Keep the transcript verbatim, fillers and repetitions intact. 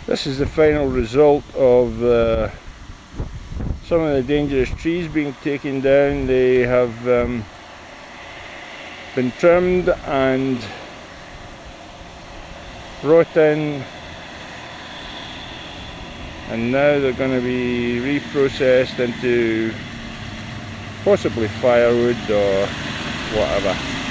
This is the final result of uh, some of the dangerous trees being taken down. They have um, been trimmed and brought in, and now they're going to be reprocessed into possibly firewood or whatever.